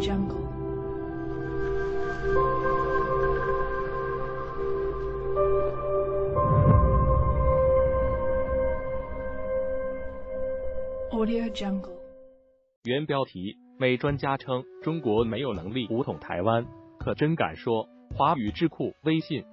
Jungle. Audio Jungle. 原标题：美专家称中国没有能力武统台湾，可真敢说。华语智库微信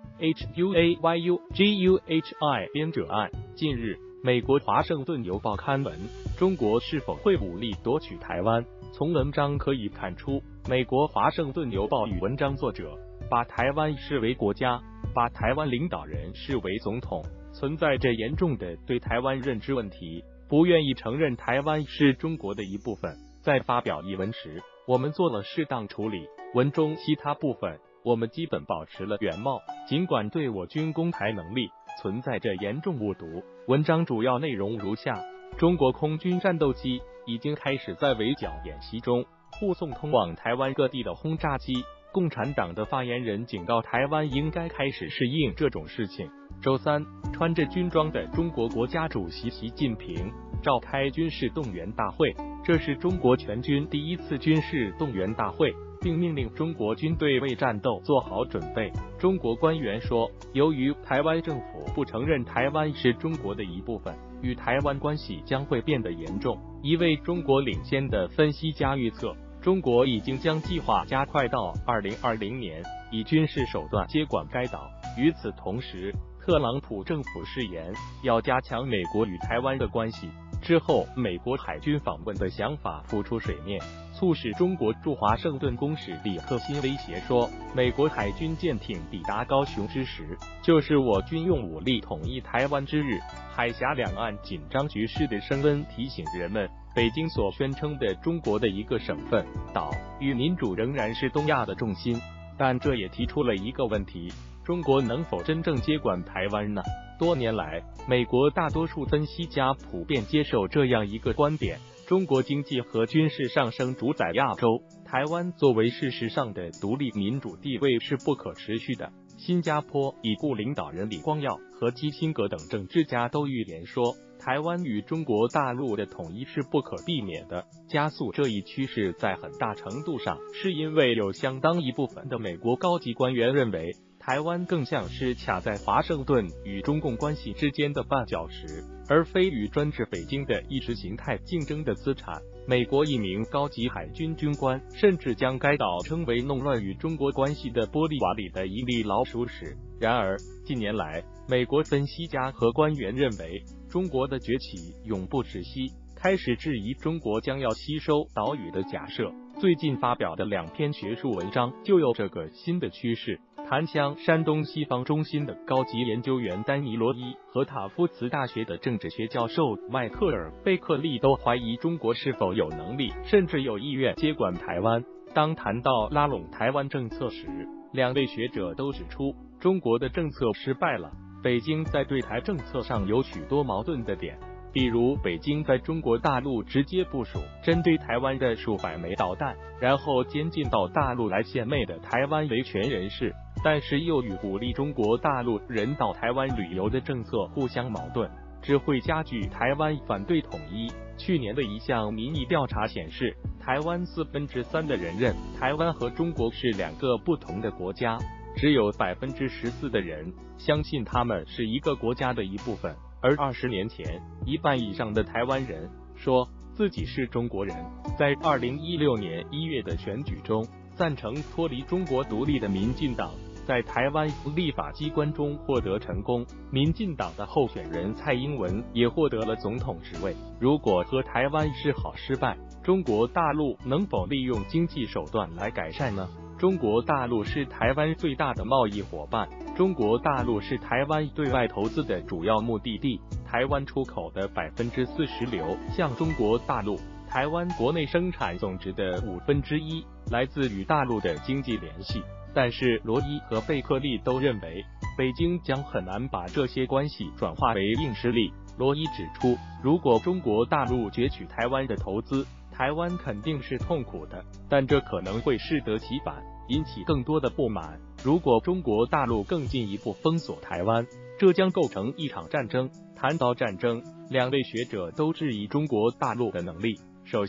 HUAYUGUHI 编者按，近日，美国华盛顿邮报刊文，中国是否会武力夺取台湾？从文章可以看出，美国华盛顿邮报与文章作者把台湾视为国家，把台湾领导人视为总统，存在着严重的对台湾认知问题，不愿意承认台湾是中国的一部分。在发表一文时，我们做了适当处理，文中其他部分我们基本保持了原貌，尽管对我军攻台能力存在着严重误读。文章主要内容如下：中国空军战斗机已经开始在围剿演习中护送通往台湾各地的轰炸机。共产党的发言人警告台湾应该开始适应这种事情。周三，穿着军装的中国国家主席习近平召开军事动员大会，这是中国全军第一次军事动员大会，并命令中国军队为战斗做好准备。中国官员说，由于台湾政府不承认台湾是中国的一部分，与台湾关系将会变得严重。一位中国领先的分析家预测，中国已经将计划加快到2020年，以军事手段接管该岛。与此同时，特朗普政府誓言要加强美国与台湾的关系。之后，美国海军访问的想法浮出水面，促使中国驻华盛顿公使李克欣威胁说，美国海军舰艇抵达高雄之时，就是我军用武力统一台湾之日。海峡两岸紧张局势的升温提醒人们，北京所宣称的中国的一个省份、岛与民主仍然是东亚的重心，但这也提出了一个问题：中国能否真正接管台湾呢？多年来，美国大多数分析家普遍接受这样一个观点：中国经济和军事上升主宰亚洲，台湾作为事实上的独立民主地位是不可持续的。新加坡已故领导人李光耀和基辛格等政治家都预言说，台湾与中国大陆的统一是不可避免的。加速这一趋势在很大程度上是因为有相当一部分的美国高级官员认为，台湾更像是卡在华盛顿与中共关系之间的绊脚石，而非与专制北京的意识形态竞争的资产。美国一名高级海军军官甚至将该岛称为弄乱与中国关系的玻璃瓦里的一粒老鼠屎。然而，近年来，美国分析家和官员认为，中国的崛起永不止息，开始质疑中国将要吸收岛屿的假设。最近发表的2篇学术文章就有这个新的趋势。檀香山东西方中心的高级研究员丹尼罗伊和塔夫茨大学的政治学教授迈克尔·贝克利都怀疑中国是否有能力，甚至有意愿接管台湾。当谈到拉拢台湾政策时，2位学者都指出，中国的政策失败了。北京在对台政策上有许多矛盾的点，比如北京在中国大陆直接部署针对台湾的数百枚导弹，然后监禁到大陆来献媚的台湾维权人士，但是又与鼓励中国大陆人到台湾旅游的政策互相矛盾，只会加剧台湾反对统一。去年的一项民意调查显示，台湾3%的人认台湾和中国是2个不同的国家，只有14%的人相信他们是一个国家的一部分。而20年前，一半以上的台湾人说自己是中国人。在2016年1月的选举中，赞成脱离中国独立的民进党在台湾立法机关中获得成功，民进党的候选人蔡英文也获得了总统职位。如果和台湾示好失败，中国大陆能否利用经济手段来改善呢？中国大陆是台湾最大的贸易伙伴，中国大陆是台湾对外投资的主要目的地，台湾出口的40%流向中国大陆，台湾国内生产总值的1/5来自与大陆的经济联系。但是罗伊和贝克利都认为，北京将很难把这些关系转化为硬实力。罗伊指出，如果中国大陆攫取台湾的投资，台湾肯定是痛苦的，但这可能会适得其反，引起更多的不满。如果中国大陆更进一步封锁台湾，这将构成一场战争。谈到战争，2位学者都质疑中国大陆的能力。首先，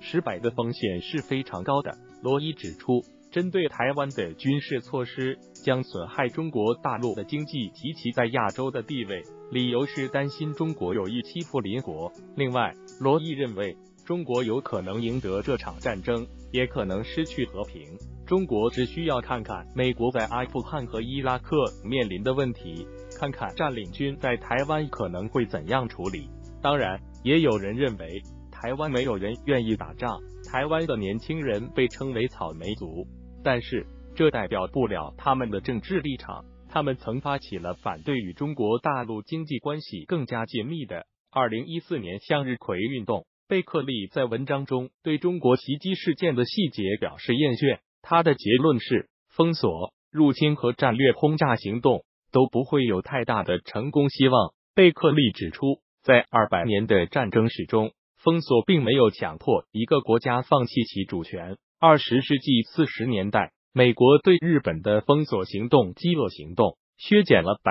失败的风险是非常高的。罗伊指出，针对台湾的军事措施将损害中国大陆的经济及其在亚洲的地位，理由是担心中国有意欺负邻国。另外，罗伊认为，中国有可能赢得这场战争，也可能失去和平。中国只需要看看美国在阿富汗和伊拉克面临的问题，看看占领军在台湾可能会怎样处理。当然，也有人认为，台湾没有人愿意打仗，台湾的年轻人被称为草莓族，但是这代表不了他们的政治立场。他们曾发起了反对与中国大陆经济关系更加紧密的2014年向日葵运动。贝克利在文章中对中国袭击事件的细节表示厌倦，他的结论是，封锁、入侵和战略轰炸行动都不会有太大的成功希望。贝克利指出，在200年的战争史中，封锁并没有强迫一个国家放弃其主权。20世纪40年代，美国对日本的封锁行动饥饿行动削减了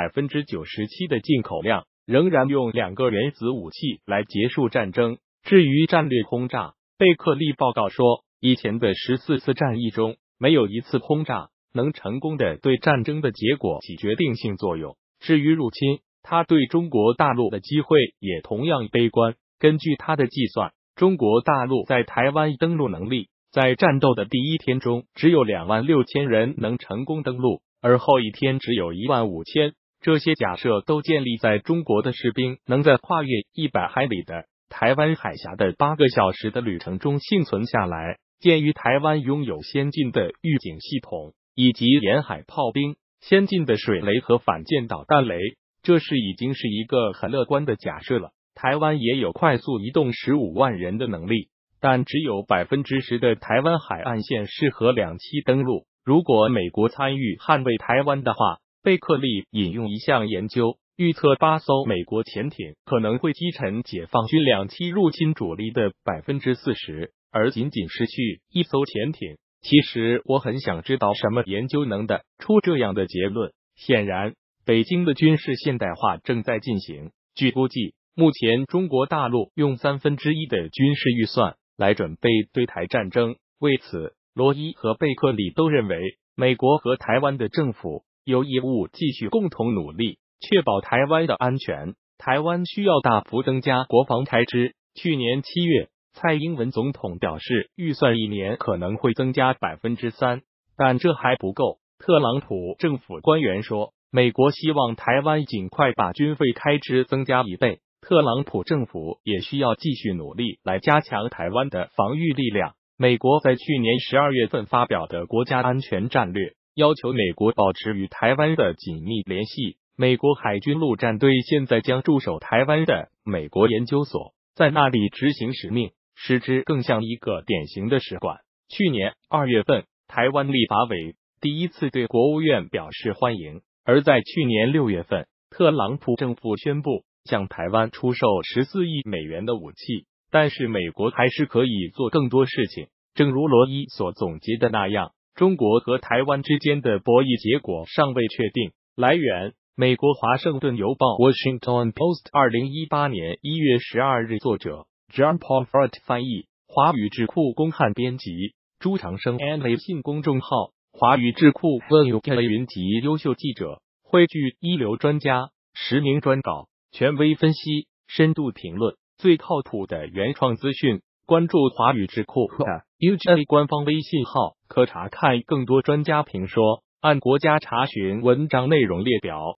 97%的进口量，仍然用2个原子武器来结束战争。至于战略轰炸，贝克利报告说，以前的14次战役中，没有一次轰炸能成功的对战争的结果起决定性作用。至于入侵，他对中国大陆的机会也同样悲观。根据他的计算，中国大陆在台湾登陆能力，在战斗的第一天中只有26000人能成功登陆，而后一天只有15000。这些假设都建立在中国的士兵能在跨越100海里的台湾海峡的8个小时的旅程中幸存下来。鉴于台湾拥有先进的预警系统以及沿海炮兵、先进的水雷和反舰导弹雷，这已经是一个很乐观的假设了。台湾也有快速移动15万人的能力，但只有10%的台湾海岸线适合2栖登陆。如果美国参与捍卫台湾的话，贝克利引用一项研究，预测8艘美国潜艇可能会击沉解放军2栖入侵主力的40%，而仅仅失去1艘潜艇。其实我很想知道什么研究能得出这样的结论。显然，北京的军事现代化正在进行。据估计，目前中国大陆用1/3的军事预算来准备对台战争。为此，罗伊和贝克利都认为，美国和台湾的政府有义务继续共同努力，确保台湾的安全。台湾需要大幅增加国防开支。去年7月，蔡英文总统表示，预算1年可能会增加3%，但这还不够。特朗普政府官员说，美国希望台湾尽快把军费开支增加1倍。特朗普政府也需要继续努力来加强台湾的防御力量。美国在去年12月份发表的国家安全战略，要求美国保持与台湾的紧密联系。美国海军陆战队现在将驻守台湾的美国研究所，在那里执行使命，使之更像一个典型的使馆。去年2月份，台湾立法委第一次对国务院表示欢迎，而在去年6月份，特朗普政府宣布向台湾出售14亿美元的武器。但是美国还是可以做更多事情。正如罗伊所总结的那样，中国和台湾之间的博弈结果尚未确定。来源：美国华盛顿邮报 Washington Post 2018年1月12日作者 John Paul Furt 翻译，华语智库公汉编辑，朱长生 and 微信公众号华语智库 VUK 云集优秀记者，汇聚一流专家，实名专稿，权威分析，深度评论，最靠谱的原创资讯。关注华语智库的 UJ 官方微信号，可查看更多专家评说。按国家查询文章内容列表。